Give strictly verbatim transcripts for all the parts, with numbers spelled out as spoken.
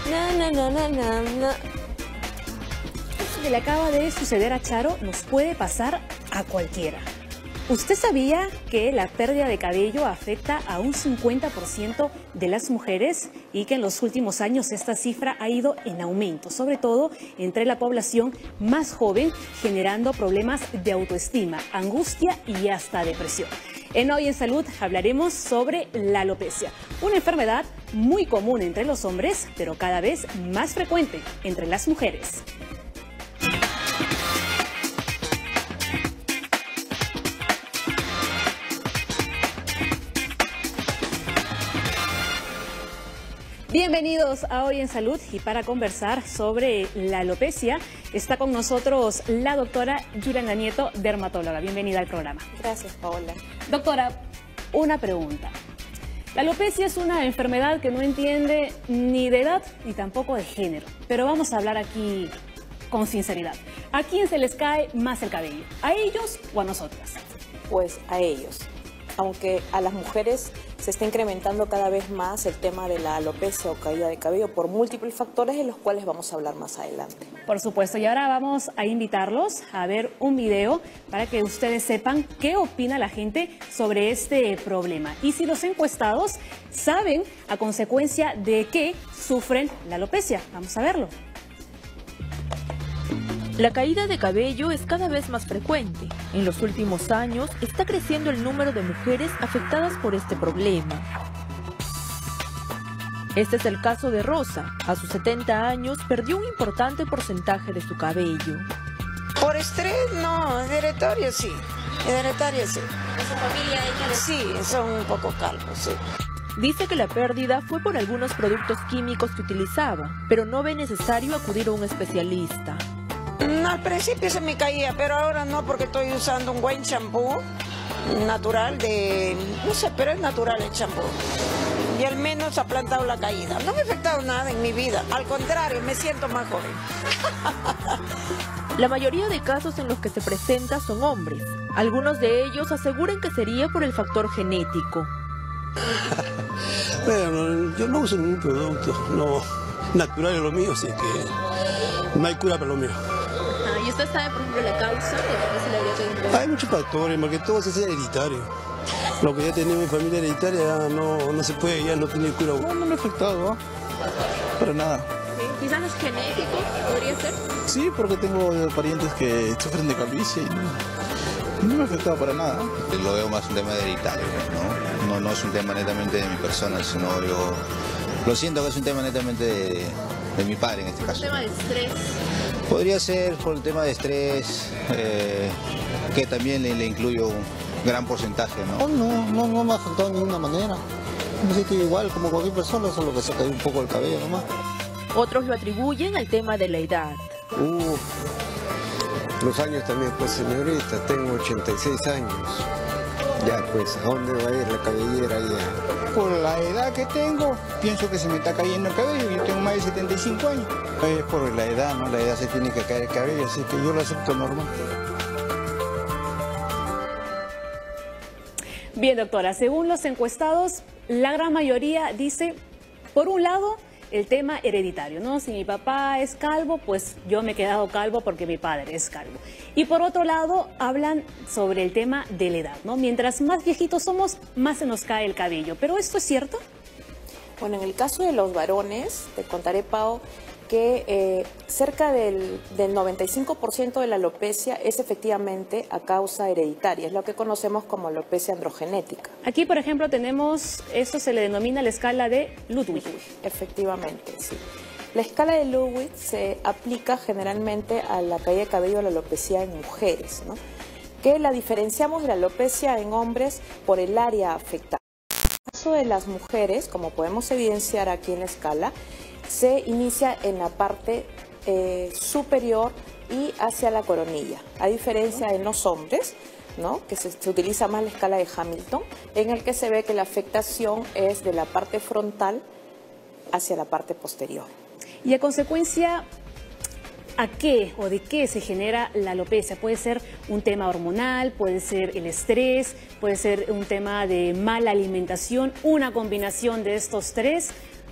Na, na, na, na, na, na. Esto que le acaba de suceder a Charo nos puede pasar a cualquiera. ¿Usted sabía que la pérdida de cabello afecta a un cincuenta por ciento de las mujeres y que en los últimos años esta cifra ha ido en aumento, sobre todo entre la población más joven, generando problemas de autoestima, angustia y hasta depresión? En Hoy en Salud hablaremos sobre la alopecia, una enfermedad muy común entre los hombres, pero cada vez más frecuente entre las mujeres. Bienvenidos a Hoy en Salud, y para conversar sobre la alopecia está con nosotros la doctora Yuranga Nieto, dermatóloga. Bienvenida al programa. Gracias, Paola. Doctora, una pregunta. La alopecia es una enfermedad que no entiende ni de edad ni tampoco de género, pero vamos a hablar aquí con sinceridad. ¿A quién se les cae más el cabello? ¿A ellos o a nosotras? Pues a ellos. Aunque a las mujeres se está incrementando cada vez más el tema de la alopecia o caída de cabello por múltiples factores, de los cuales vamos a hablar más adelante. Por supuesto, y ahora vamos a invitarlos a ver un video para que ustedes sepan qué opina la gente sobre este problema y si los encuestados saben a consecuencia de qué sufren la alopecia. Vamos a verlo. La caída de cabello es cada vez más frecuente. En los últimos años está creciendo el número de mujeres afectadas por este problema. Este es el caso de Rosa. A sus setenta años perdió un importante porcentaje de su cabello. Por estrés no, hereditario sí, hereditario sí. ¿En su familia ella les... Sí, son un poco calvos, sí. Dice que la pérdida fue por algunos productos químicos que utilizaba, pero no ve necesario acudir a un especialista. Al principio se me caía, pero ahora no, porque estoy usando un buen champú natural de... no sé, pero es natural el champú. Y al menos ha plantado la caída. No me ha afectado nada en mi vida, al contrario, me siento más joven. La mayoría de casos en los que se presenta son hombres. Algunos de ellos aseguran que sería por el factor genético. Bueno, yo no uso ningún producto, no, natural es lo mío, así que no hay cura para lo mío. ¿Y usted sabe, por ejemplo, la causa de por qué se le habría caído? Hay muchos factores, porque todo se hace hereditario. Lo que ya tenemos en familia hereditaria ya no, no se puede, ya no tiene cura. No, no me ha afectado, ¿no? Para nada. ¿Sí? ¿Quizás es genético? ¿Podría ser? Sí, porque tengo parientes que sufren de calvicie y no, no me ha afectado para nada. Lo veo más un tema hereditario, ¿no? No, no es un tema netamente de mi persona, sino yo lo siento que es un tema netamente de, de mi padre en este caso. ¿Un tema de estrés? Podría ser por el tema de estrés, eh, que también le, le incluyo un gran porcentaje, ¿no? No, no, no, no me ha afectado de ninguna manera. Me siento igual como cualquier persona, solo que se cae un poco el cabello nomás. Otros lo atribuyen al tema de la edad. Uh, los años también, pues señorita, tengo ochenta y seis años. Ya pues, ¿a dónde va a ir la cabellera ya? Por la edad que tengo, pienso que se me está cayendo el cabello. Yo tengo más de setenta y cinco años. Es por la edad, ¿no? La edad se tiene que caer el cabello, así que yo lo acepto normal. Bien, doctora, según los encuestados, la gran mayoría dice, por un lado, el tema hereditario, ¿no? Si mi papá es calvo, pues yo me he quedado calvo porque mi padre es calvo. Y por otro lado, hablan sobre el tema de la edad, ¿no? Mientras más viejitos somos, más se nos cae el cabello. ¿Pero esto es cierto? Bueno, en el caso de los varones, te contaré, Pau, que eh, cerca del, del noventa y cinco por ciento de la alopecia es efectivamente a causa hereditaria, es lo que conocemos como alopecia androgenética. Aquí, por ejemplo, tenemos, esto se le denomina la escala de Ludwig. Efectivamente, sí. La escala de Ludwig se aplica generalmente a la caída de cabello o la alopecia en mujeres, ¿no? Que la diferenciamos de la alopecia en hombres por el área afectada. En el caso de las mujeres, como podemos evidenciar aquí en la escala, se inicia en la parte eh, superior y hacia la coronilla, a diferencia en los hombres, ¿no? Que se, se utiliza más la escala de Hamilton, en el que se ve que la afectación es de la parte frontal hacia la parte posterior. Y a consecuencia, ¿a qué o de qué se genera la alopecia? Puede ser un tema hormonal, puede ser el estrés, puede ser un tema de mala alimentación, una combinación de estos tres.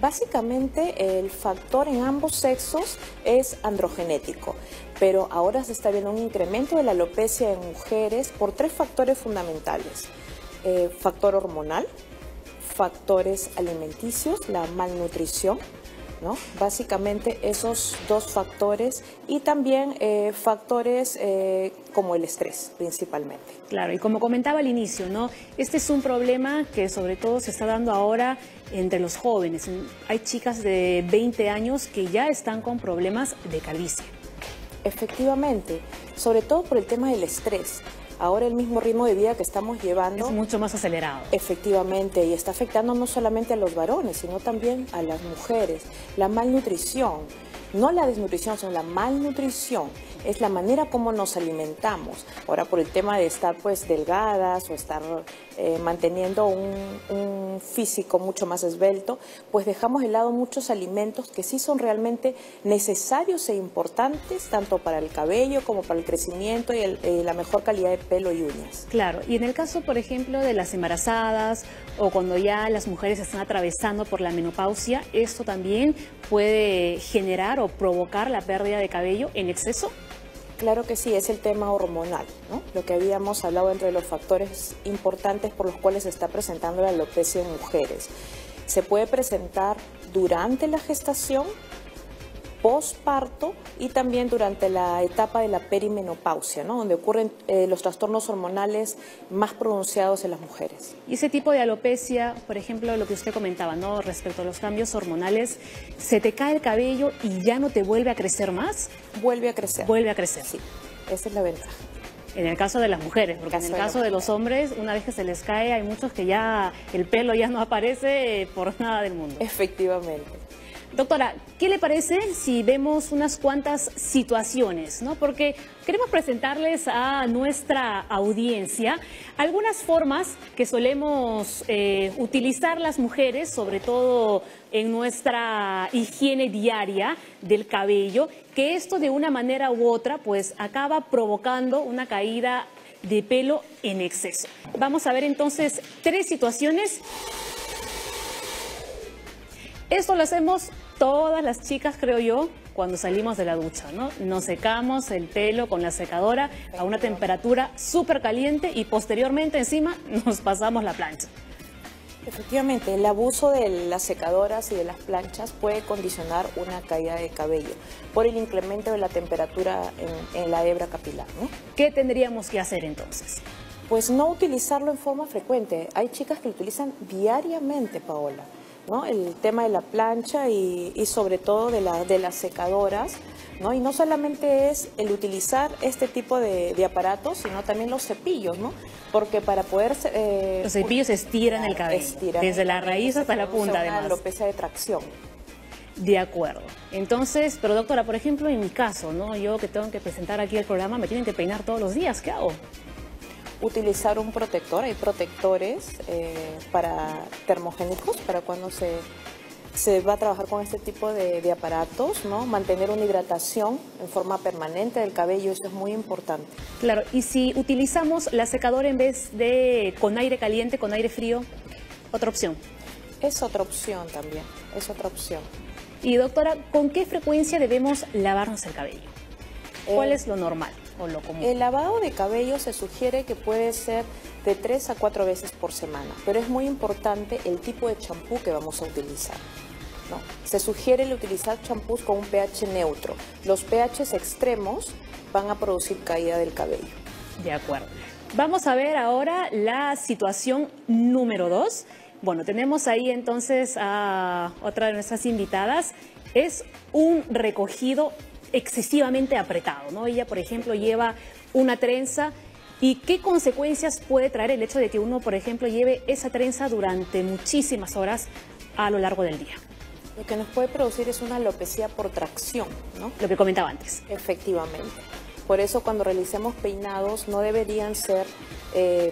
básicamente el factor en ambos sexos es androgenético, pero ahora se está viendo un incremento de la alopecia en mujeres por tres factores fundamentales. Eh, factor hormonal, factores alimenticios, la malnutrición, ¿no? Básicamente esos dos factores y también eh, factores eh, como el estrés principalmente. Claro, y como comentaba al inicio, ¿no? Este es un problema que sobre todo se está dando ahora entre los jóvenes. Hay chicas de veinte años que ya están con problemas de calvicie. Efectivamente, sobre todo por el tema del estrés. Ahora el mismo ritmo de vida que estamos llevando es mucho más acelerado. Efectivamente, y está afectando no solamente a los varones, sino también a las mujeres. La malnutrición, no la desnutrición, sino la malnutrición, es la manera como nos alimentamos. Ahora por el tema de estar pues delgadas o estar eh, manteniendo un, un físico mucho más esbelto, pues dejamos de lado muchos alimentos que sí son realmente necesarios e importantes, tanto para el cabello como para el crecimiento y el, eh, la mejor calidad de pelo y uñas. Claro, y en el caso, por ejemplo, de las embarazadas o cuando ya las mujeres están atravesando por la menopausia, ¿esto también puede generar o provocar la pérdida de cabello en exceso? Claro que sí, es el tema hormonal, ¿no? Lo que habíamos hablado entre los factores importantes por los cuales se está presentando la alopecia en mujeres. Se puede presentar durante la gestación, posparto y también durante la etapa de la perimenopausia, ¿no? Donde ocurren eh, los trastornos hormonales más pronunciados en las mujeres. Y ese tipo de alopecia, por ejemplo, lo que usted comentaba, ¿no? Respecto a los cambios hormonales, ¿se te cae el cabello y ya no te vuelve a crecer más? Vuelve a crecer. Vuelve a crecer. Sí, esa es la ventaja. En el caso de las mujeres, porque en el caso de los hombres, una vez que se les cae, hay muchos que ya el pelo ya no aparece por nada del mundo. Efectivamente. Doctora, ¿qué le parece si vemos unas cuantas situaciones, ¿no? Porque queremos presentarles a nuestra audiencia algunas formas que solemos eh, utilizar las mujeres, sobre todo en nuestra higiene diaria del cabello, que esto de una manera u otra pues acaba provocando una caída de pelo en exceso. Vamos a ver entonces tres situaciones. Esto lo hacemos todas las chicas, creo yo, cuando salimos de la ducha, ¿no? Nos secamos el pelo con la secadora a una temperatura súper caliente y posteriormente encima nos pasamos la plancha. Efectivamente, el abuso de las secadoras y de las planchas puede condicionar una caída de cabello por el incremento de la temperatura en, en la hebra capilar, ¿no? ¿Qué tendríamos que hacer entonces? Pues no utilizarlo en forma frecuente. Hay chicas que lo utilizan diariamente, Paola, ¿no? El tema de la plancha y, y sobre todo de, la, de las secadoras, ¿no? Y no solamente es el utilizar este tipo de, de aparatos, sino también los cepillos, ¿no? Porque para poder... Eh, los cepillos estiran el cabello, estiran desde la raíz hasta la punta, además. Una alopecia de tracción. De acuerdo. Entonces, pero doctora, por ejemplo, en mi caso, ¿no? Yo que tengo que presentar aquí el programa, me tienen que peinar todos los días, ¿qué hago? Utilizar un protector, hay protectores eh, para termogénicos, para cuando se, se va a trabajar con este tipo de, de aparatos, ¿no? Mantener una hidratación en forma permanente del cabello, eso es muy importante. Claro, y si utilizamos la secadora en vez de con aire caliente, con aire frío, otra opción. Es otra opción también, es otra opción. Y doctora, ¿con qué frecuencia debemos lavarnos el cabello? ¿Cuál Eh, es lo normal o lo común? El lavado de cabello se sugiere que puede ser de tres a cuatro veces por semana, pero es muy importante el tipo de champú que vamos a utilizar, ¿no? Se sugiere el utilizar champús con un pH neutro. Los pHs extremos van a producir caída del cabello. De acuerdo. Vamos a ver ahora la situación número dos. Bueno, tenemos ahí entonces a otra de nuestras invitadas. Es un recogido excesivamente apretado, ¿no? Ella, por ejemplo, lleva una trenza. ¿Y qué consecuencias puede traer el hecho de que uno, por ejemplo, lleve esa trenza durante muchísimas horas a lo largo del día? Lo que nos puede producir es una alopecia por tracción, ¿no? Lo que comentaba antes. Efectivamente. Por eso cuando realicemos peinados no deberían ser eh,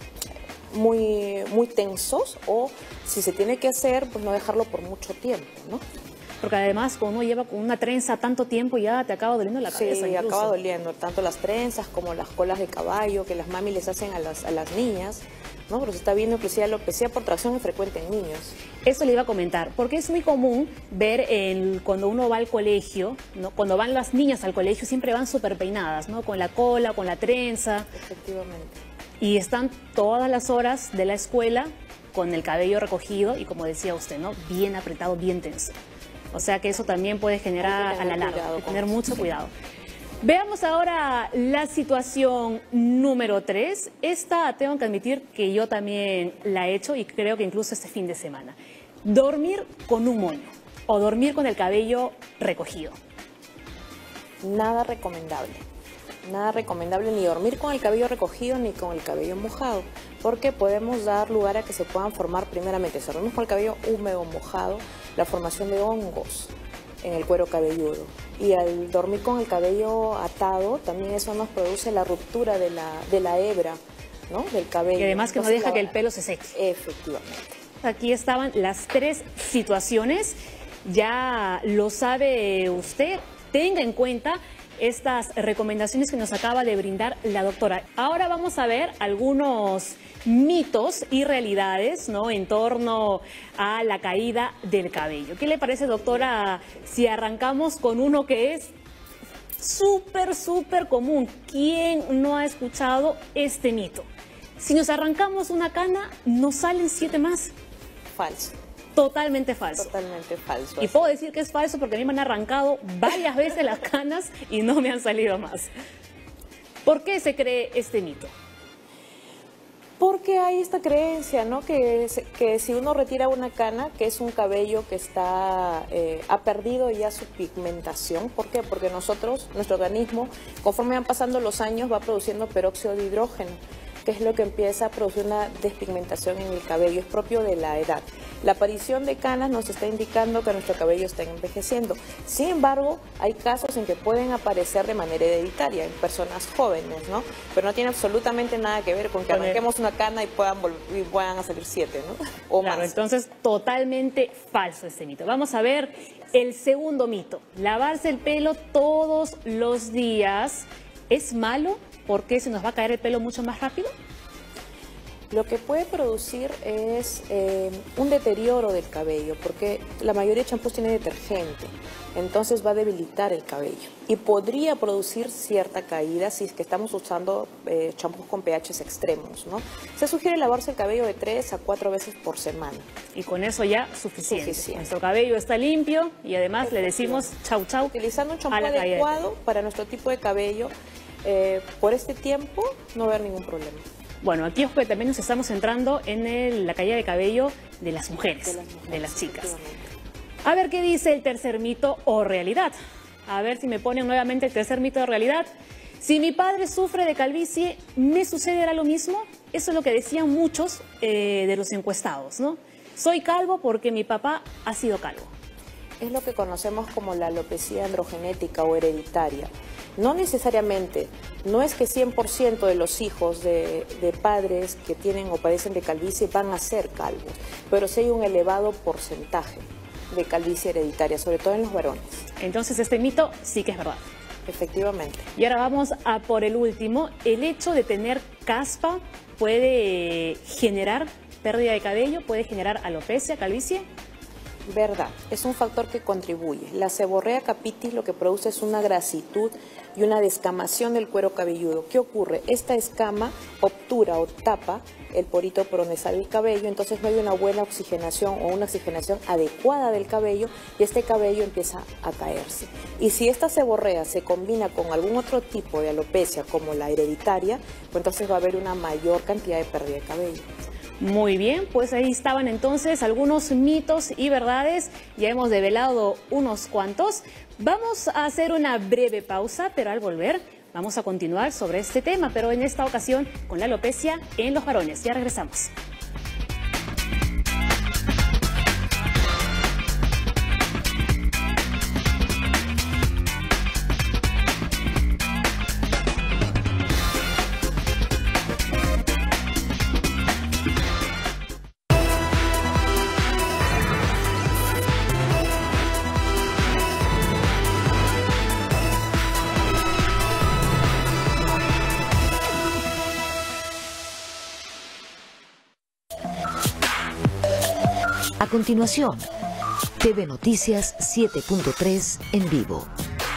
muy, muy tensos, o si se tiene que hacer, pues no dejarlo por mucho tiempo, ¿no? Porque además cuando uno lleva con una trenza tanto tiempo ya te acaba doliendo la cabeza. Sí, incluso. acaba doliendo, tanto las trenzas como las colas de caballo que las mami les hacen a las, a las niñas, ¿no? Pero se está viendo inclusive alopecia por tracción frecuente en niños. Eso le iba a comentar, porque es muy común ver en, cuando uno va al colegio, ¿no? Cuando van las niñas al colegio siempre van súper peinadas, ¿no? Con la cola, con la trenza. Efectivamente. Y están todas las horas de la escuela con el cabello recogido y, como decía usted, ¿no? Bien apretado, bien tenso. O sea que eso también puede generar a la larga, hay que tener mucho cuidado. Veamos ahora la situación número tres. Esta tengo que admitir que yo también la he hecho y creo que incluso este fin de semana. Dormir con un moño o dormir con el cabello recogido. Nada recomendable. Nada recomendable ni dormir con el cabello recogido ni con el cabello mojado, porque podemos dar lugar a que se puedan formar primeramente, si dormimos con el cabello húmedo o mojado, la formación de hongos en el cuero cabelludo. Y al dormir con el cabello atado, también eso nos produce la ruptura de la, de la hebra, ¿no? Del cabello. Y además que no deja que el pelo se seque. Efectivamente. Aquí estaban las tres situaciones, ya lo sabe usted, tenga en cuenta estas recomendaciones que nos acaba de brindar la doctora. Ahora vamos a ver algunos mitos y realidades, ¿no?, en torno a la caída del cabello. ¿Qué le parece, doctora, si arrancamos con uno que es súper, súper común? ¿Quién no ha escuchado este mito? Si nos arrancamos una cana, ¿nos salen siete más? Falso. Totalmente falso. Totalmente falso. Y puedo decir que es falso porque a mí me han arrancado varias veces las canas y no me han salido más. ¿Por qué se cree este mito? Porque hay esta creencia, ¿no?, que, que si uno retira una cana, que es un cabello que está eh, ha perdido ya su pigmentación. ¿Por qué? Porque nosotros, nuestro organismo, conforme van pasando los años, va produciendo peróxido de hidrógeno, que es lo que empieza a producir una despigmentación en el cabello, es propio de la edad. La aparición de canas nos está indicando que nuestro cabello está envejeciendo. Sin embargo, hay casos en que pueden aparecer de manera hereditaria en personas jóvenes, ¿no? Pero no tiene absolutamente nada que ver con que arranquemos una cana y puedan, y puedan salir siete, ¿no? O claro, más. Entonces, totalmente falso este mito. Vamos a ver el segundo mito. Lavarse el pelo todos los días, ¿es malo? ¿Por qué se nos va a caer el pelo mucho más rápido? Lo que puede producir es eh, un deterioro del cabello, porque la mayoría de champús tiene detergente, entonces va a debilitar el cabello. Y podría producir cierta caída si es que estamos usando eh, champús con pHs extremos, ¿no? Se sugiere lavarse el cabello de tres a cuatro veces por semana. Y con eso ya suficiente. suficiente. Nuestro cabello está limpio y además le decimos chau chau. Utilizando un champú adecuado para nuestro tipo de cabello, eh, por este tiempo no va a haber ningún problema. Bueno, aquí también nos estamos centrando en el, la caída de cabello de las mujeres, de las, mujeres, de las chicas. A ver qué dice el tercer mito o realidad. A ver si me ponen nuevamente el tercer mito o realidad. Si mi padre sufre de calvicie, ¿me sucederá lo mismo? Eso es lo que decían muchos eh, de los encuestados, ¿no? Soy calvo porque mi papá ha sido calvo. Es lo que conocemos como la alopecia androgenética o hereditaria. No necesariamente, no es que cien por ciento de los hijos de, de padres que tienen o padecen de calvicie van a ser calvos, pero sí hay un elevado porcentaje de calvicie hereditaria, sobre todo en los varones. Entonces este mito sí que es verdad. Efectivamente. Y ahora vamos a por el último. ¿El hecho de tener caspa puede generar pérdida de cabello, puede generar alopecia, calvicie? Verdad, es un factor que contribuye. La seborrea capitis lo que produce es una grasitud y una descamación del cuero cabelludo. ¿Qué ocurre? Esta escama obtura o tapa el porito por donde sale el cabello, entonces no hay una buena oxigenación o una oxigenación adecuada del cabello y este cabello empieza a caerse. Y si esta seborrea se combina con algún otro tipo de alopecia como la hereditaria, pues entonces va a haber una mayor cantidad de pérdida de cabello. Muy bien, pues ahí estaban entonces algunos mitos y verdades, ya hemos develado unos cuantos. Vamos a hacer una breve pausa, pero al volver vamos a continuar sobre este tema, pero en esta ocasión con la alopecia en los varones. Ya regresamos. continuación. T V Noticias siete punto tres en vivo.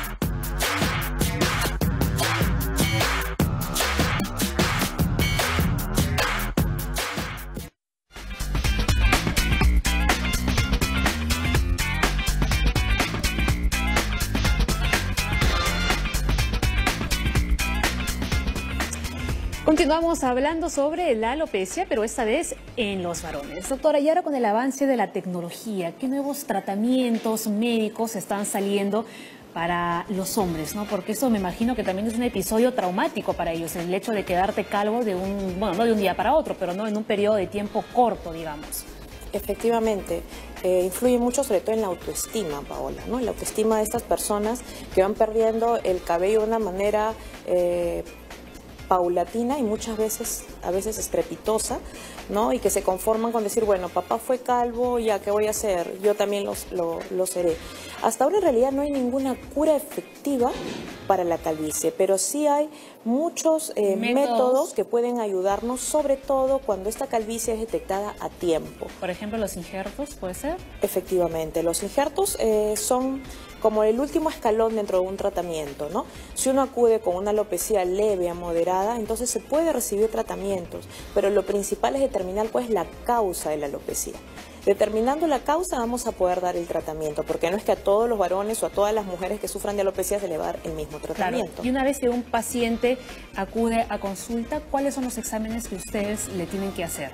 Continuamos hablando sobre la alopecia, pero esta vez en los varones. Doctora, y ahora con el avance de la tecnología, ¿qué nuevos tratamientos médicos están saliendo para los hombres, ¿no? Porque eso me imagino que también es un episodio traumático para ellos, el hecho de quedarte calvo de un, bueno, no de un día para otro, pero no en un periodo de tiempo corto, digamos. Efectivamente, eh, influye mucho sobre todo en la autoestima, Paola, ¿no? La autoestima de estas personas que van perdiendo el cabello de una manera eh, paulatina y muchas veces, a veces estrepitosa, ¿no? Y que se conforman con decir, bueno, papá fue calvo, ya, ¿qué voy a hacer? Yo también los, lo, lo seré. Hasta ahora en realidad no hay ninguna cura efectiva para la calvicie, pero sí hay muchos eh, métodos. métodos que pueden ayudarnos, sobre todo cuando esta calvicie es detectada a tiempo. Por ejemplo, los injertos, ¿puede ser? Efectivamente, los injertos eh, son como el último escalón dentro de un tratamiento, ¿no? Si uno acude con una alopecia leve a moderada, entonces se puede recibir tratamientos, pero lo principal es determinar cuál es la causa de la alopecia. Determinando la causa vamos a poder dar el tratamiento, porque no es que a todos los varones o a todas las mujeres que sufran de alopecia se le va a dar el mismo tratamiento. Claro. Y una vez que un paciente acude a consulta, ¿cuáles son los exámenes que ustedes le tienen que hacer?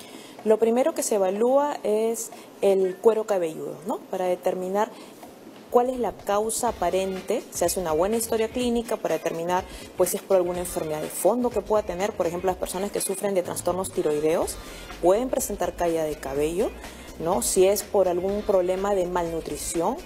Lo primero que se evalúa es el cuero cabelludo, ¿no? Para determinar cuál es la causa aparente. Se hace una buena historia clínica para determinar pues, si es por alguna enfermedad de fondo que pueda tener. Por ejemplo, las personas que sufren de trastornos tiroideos pueden presentar caída de cabello, ¿no? Si es por algún problema de malnutrición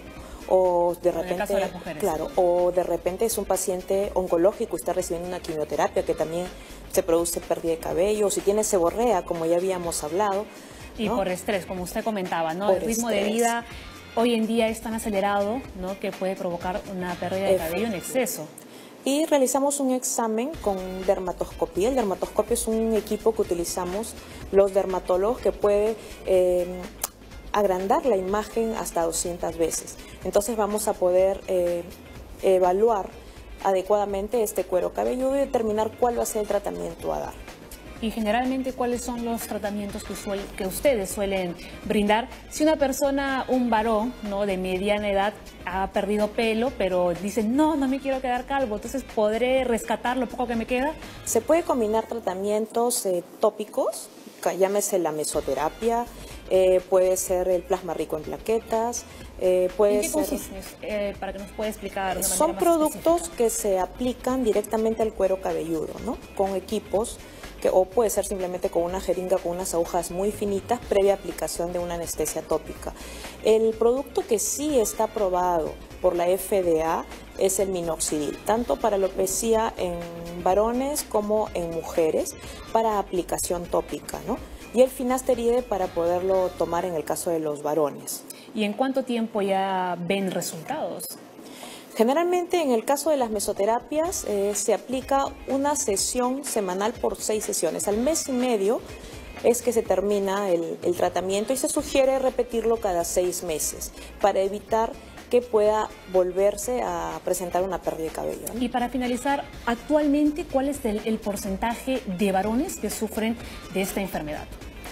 o de repente, en el caso de las mujeres. Claro, o de repente es un paciente oncológico y está recibiendo una quimioterapia que también se produce pérdida de cabello, o si tiene seborrea, como ya habíamos hablado, ¿no? Y por estrés, como usted comentaba, ¿no? Por El ritmo estrés. de vida hoy en día es tan acelerado, ¿no? Que puede provocar una pérdida de cabello en exceso. Y realizamos un examen con dermatoscopía. El dermatoscopio es un equipo que utilizamos los dermatólogos que puede eh, agrandar la imagen hasta doscientas veces. Entonces vamos a poder eh, evaluar adecuadamente este cuero cabelludo y determinar cuál va a ser el tratamiento a dar. Y generalmente, ¿cuáles son los tratamientos que, suel, que ustedes suelen brindar? Si una persona, un varón, ¿no? de mediana edad, ha perdido pelo, pero dice, no, no me quiero quedar calvo, entonces, ¿podré rescatar lo poco que me queda? Se puede combinar tratamientos eh, tópicos, llámese la mesoterapia, eh, puede ser el plasma rico en plaquetas, eh, puede ¿En qué ser... consiste? Eh, para que nos pueda explicar de una Son manera más productos específica. que se aplican directamente al cuero cabelludo, ¿no? Con equipos, que, o puede ser simplemente con una jeringa con unas agujas muy finitas previa aplicación de una anestesia tópica. El producto que sí está aprobado por la F D A es el minoxidil, tanto para alopecia en varones como en mujeres, para aplicación tópica, ¿no? Y el finasteride para poderlo tomar en el caso de los varones. ¿Y en cuánto tiempo ya ven resultados? Generalmente en el caso de las mesoterapias eh, se aplica una sesión semanal por seis sesiones. Al mes y medio es que se termina el, el tratamiento y se sugiere repetirlo cada seis meses para evitar que pueda volverse a presentar una pérdida de cabello, ¿no? Y para finalizar, actualmente, ¿cuál es el, el porcentaje de varones que sufren de esta enfermedad?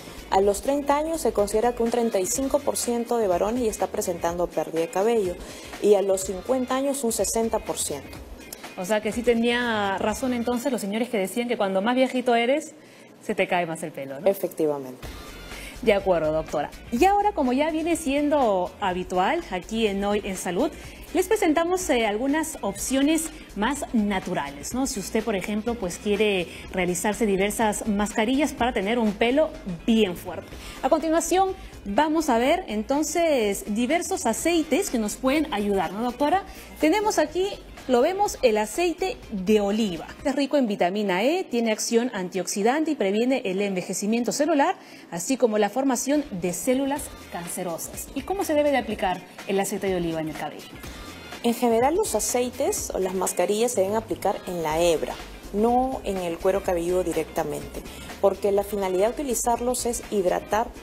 A los treinta años se considera que un treinta y cinco por ciento de varones ya está presentando pérdida de cabello y a los cincuenta años un sesenta por ciento. O sea que sí tenía razón entonces los señores que decían que cuando más viejito eres, se te cae más el pelo, ¿no? Efectivamente. De acuerdo, doctora. Y ahora, como ya viene siendo habitual aquí en Hoy en Salud, les presentamos eh, algunas opciones más naturales, ¿no? Si usted, por ejemplo, pues quiere realizarse diversas mascarillas para tener un pelo bien fuerte. A continuación, vamos a ver entonces diversos aceites que nos pueden ayudar, ¿no, doctora? Tenemos aquí, lo vemos, el aceite de oliva. Es rico en vitamina E, tiene acción antioxidante y previene el envejecimiento celular, así como la formación de células cancerosas. ¿Y cómo se debe de aplicar el aceite de oliva en el cabello? En general los aceites o las mascarillas se deben aplicar en la hebra, no en el cuero cabelludo directamente, porque la finalidad de utilizarlos es hidratar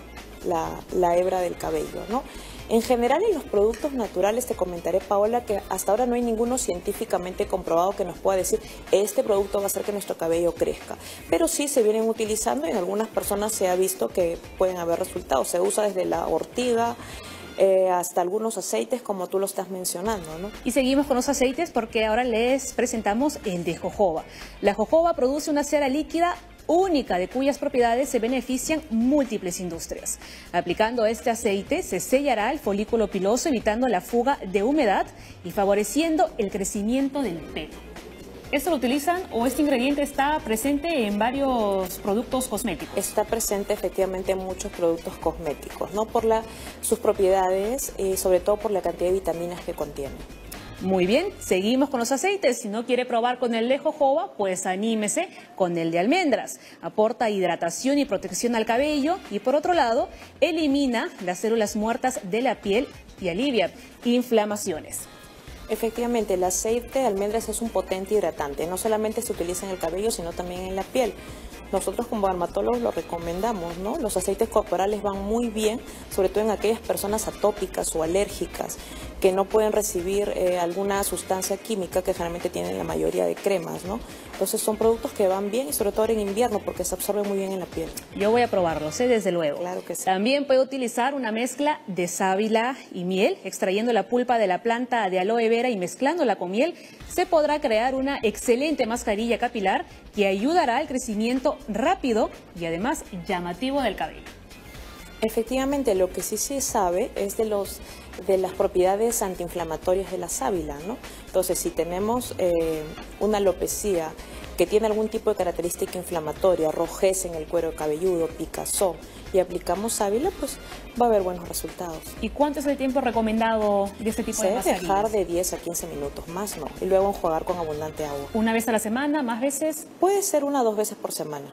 la, la hebra del cabello, ¿no? En general, en los productos naturales, te comentaré, Paola, que hasta ahora no hay ninguno científicamente comprobado que nos pueda decir este producto va a hacer que nuestro cabello crezca. Pero sí se vienen utilizando y en algunas personas se ha visto que pueden haber resultados. Se usa desde la ortiga eh, hasta algunos aceites, como tú lo estás mencionando, ¿no? Y seguimos con los aceites porque ahora les presentamos el de jojoba. La jojoba produce una cera líquida única de cuyas propiedades se benefician múltiples industrias. Aplicando este aceite se sellará el folículo piloso evitando la fuga de humedad y favoreciendo el crecimiento del pelo. ¿Esto lo utilizan o este ingrediente está presente en varios productos cosméticos? Está presente efectivamente en muchos productos cosméticos, ¿no? Por la, sus propiedades y sobre todo por la cantidad de vitaminas que contiene. Muy bien, seguimos con los aceites. Si no quiere probar con el de jojoba, pues anímese con el de almendras. Aporta hidratación y protección al cabello y por otro lado, elimina las células muertas de la piel y alivia inflamaciones. Efectivamente, el aceite de almendras es un potente hidratante. No solamente se utiliza en el cabello, sino también en la piel. Nosotros como dermatólogos lo recomendamos, ¿no? Los aceites corporales van muy bien, sobre todo en aquellas personas atópicas o alérgicas que no pueden recibir eh, alguna sustancia química que generalmente tienen la mayoría de cremas, ¿no? Entonces son productos que van bien y sobre todo en invierno porque se absorben muy bien en la piel. Yo voy a probarlos, ¿eh? Desde luego. Claro que sí. También puede utilizar una mezcla de sábila y miel, extrayendo la pulpa de la planta de aloe vera y mezclándola con miel, se podrá crear una excelente mascarilla capilar que ayudará al crecimiento rápido y además llamativo del cabello. Efectivamente, lo que sí se sabe es de los de las propiedades antiinflamatorias de la sábila, ¿no? Entonces, si tenemos eh, una alopecia que tiene algún tipo de característica inflamatoria, rojez en el cuero cabelludo, picazón, y aplicamos sábila, pues va a haber buenos resultados. ¿Y cuánto es el tiempo recomendado de este tipo Se de debe mascarillas? dejar de diez a quince minutos, más no, y luego enjuagar con abundante agua. ¿Una vez a la semana, más veces? Puede ser una o dos veces por semana.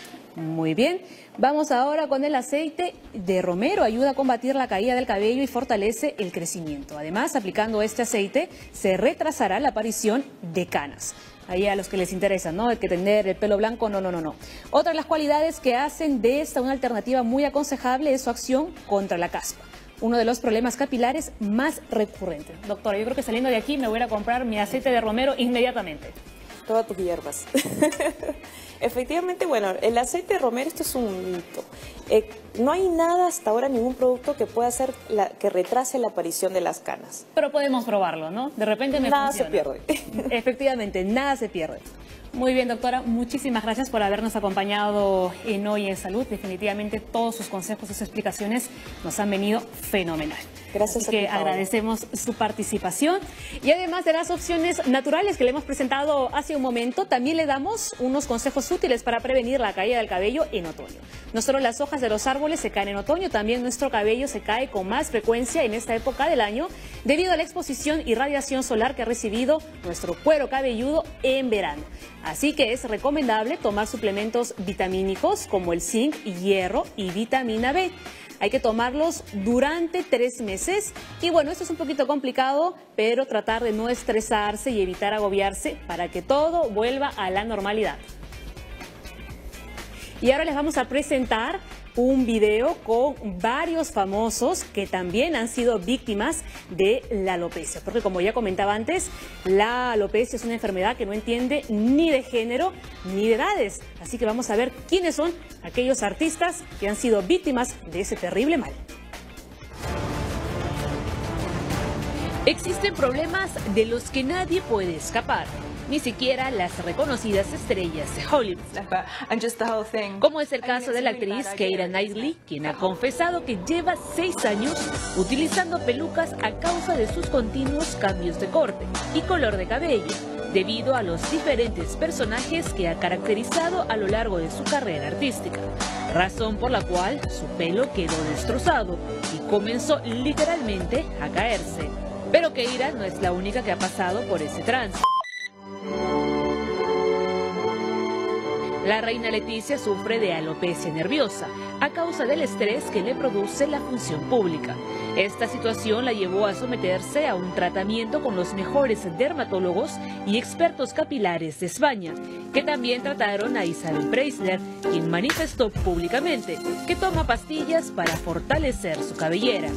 Muy bien, vamos ahora con el aceite de romero. Ayuda a combatir la caída del cabello y fortalece el crecimiento. Además, aplicando este aceite se retrasará la aparición de canas. Ahí a los que les interesa, ¿no? El que tener el pelo blanco, no, no, no, no. Otra de las cualidades que hacen de esta una alternativa muy aconsejable es su acción contra la caspa, uno de los problemas capilares más recurrentes. Doctora, yo creo que saliendo de aquí me voy a ir a comprar mi aceite de romero inmediatamente. Todas tus hierbas. Efectivamente, bueno, el aceite de romero, esto es un mito. Eh, no hay nada hasta ahora, ningún producto que pueda hacer la, que retrase la aparición de las canas. Pero podemos probarlo, ¿no? De repente me Nada funciona. se pierde. Efectivamente, nada se pierde. Muy bien, doctora, muchísimas gracias por habernos acompañado en Hoy en Salud. Definitivamente todos sus consejos, sus explicaciones nos han venido fenomenal. Gracias Así a ti, que Paola. agradecemos su participación. Y además de las opciones naturales que le hemos presentado hace un momento, también le damos unos consejos útiles para prevenir la caída del cabello en otoño. No solo las hojas de los árboles se caen en otoño, también nuestro cabello se cae con más frecuencia en esta época del año debido a la exposición y radiación solar que ha recibido nuestro cuero cabelludo en verano. Así que es recomendable tomar suplementos vitamínicos como el zinc, hierro y vitamina B. Hay que tomarlos durante tres meses y bueno, esto es un poquito complicado, pero tratar de no estresarse y evitar agobiarse para que todo vuelva a la normalidad. Y ahora les vamos a presentar un video con varios famosos que también han sido víctimas de la alopecia. Porque como ya comentaba antes, la alopecia es una enfermedad que no entiende ni de género ni de edades. Así que vamos a ver quiénes son aquellos artistas que han sido víctimas de ese terrible mal. Existen problemas de los que nadie puede escapar, ni siquiera las reconocidas estrellas de Hollywood. Como es el caso de la actriz Keira Knightley, quien ha confesado que lleva seis años utilizando pelucas a causa de sus continuos cambios de corte y color de cabello, debido a los diferentes personajes que ha caracterizado a lo largo de su carrera artística, razón por la cual su pelo quedó destrozado y comenzó literalmente a caerse. Pero Keira no es la única que ha pasado por ese trance. La reina Leticia sufre de alopecia nerviosa a causa del estrés que le produce la función pública. Esta situación la llevó a someterse a un tratamiento con los mejores dermatólogos y expertos capilares de España, que también trataron a Isabel Preisler, quien manifestó públicamente que toma pastillas para fortalecer su cabellera.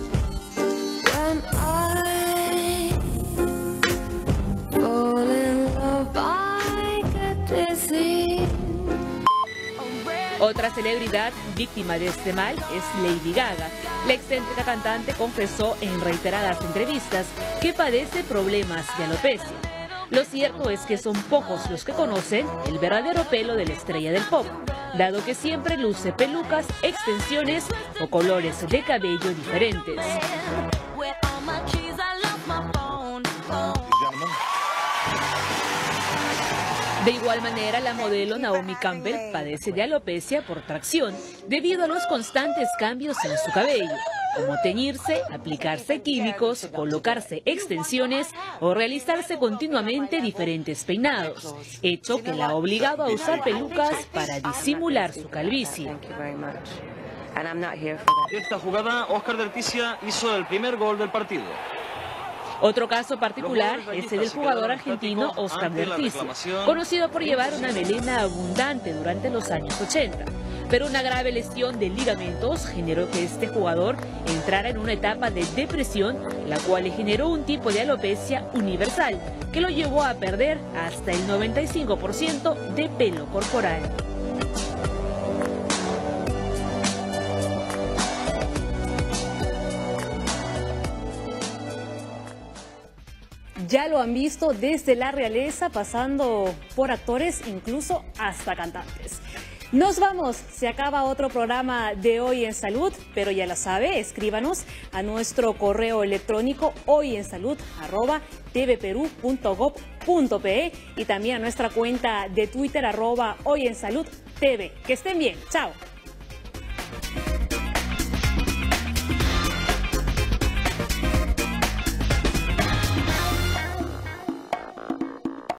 Otra celebridad víctima de este mal es Lady Gaga. La excéntrica cantante confesó en reiteradas entrevistas que padece problemas de alopecia. Lo cierto es que son pocos los que conocen el verdadero pelo de la estrella del pop, dado que siempre luce pelucas, extensiones o colores de cabello diferentes. De igual manera, la modelo Naomi Campbell padece de alopecia por tracción debido a los constantes cambios en su cabello, como teñirse, aplicarse químicos, colocarse extensiones o realizarse continuamente diferentes peinados, hecho que la ha obligado a usar pelucas para disimular su calvicie. Esta jugada, Óscar de Leticia hizo el primer gol del partido. Otro caso particular es el del jugador argentino Óscar de Leticia, conocido por llevar una melena abundante durante los años ochenta. Pero una grave lesión de ligamentos generó que este jugador entrara en una etapa de depresión, la cual le generó un tipo de alopecia universal, que lo llevó a perder hasta el noventa y cinco por ciento de pelo corporal. Ya lo han visto desde la realeza, pasando por actores, incluso hasta cantantes. Nos vamos, se acaba otro programa de Hoy en Salud, pero ya lo sabe, escríbanos a nuestro correo electrónico hoyensalud arroba tvperú punto gob punto pe y también a nuestra cuenta de Twitter arroba hoyensaludtv. Que estén bien, chao.